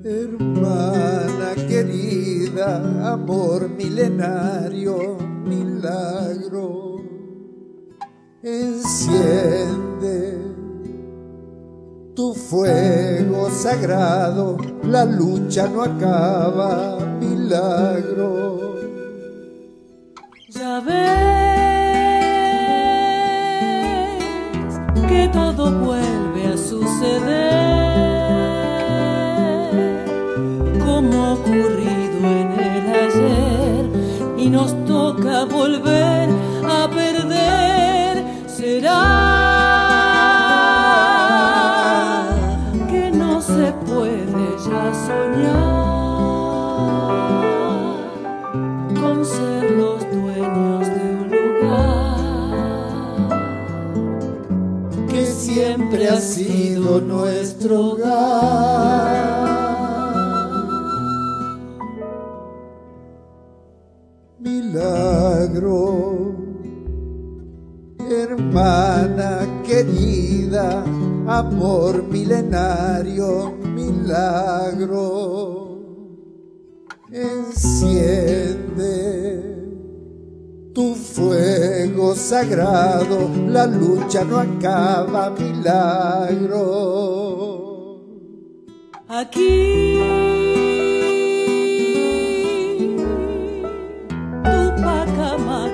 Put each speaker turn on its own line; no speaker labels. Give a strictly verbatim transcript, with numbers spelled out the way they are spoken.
Hermana querida, amor milenario, milagro, enciende tu fuego sagrado, la lucha no acaba, milagro.
Ya ves que todo vuelve a suceder, como ocurrido en el ayer, y nos toca volver a perder. Será que no se puede ya soñar con ser los dueños de un lugar
que siempre ha sido nuestro hogar. Milagro, hermana querida, amor milenario, milagro, enciende tu fuego sagrado, la lucha no acaba, milagro.
Aquí Pachamama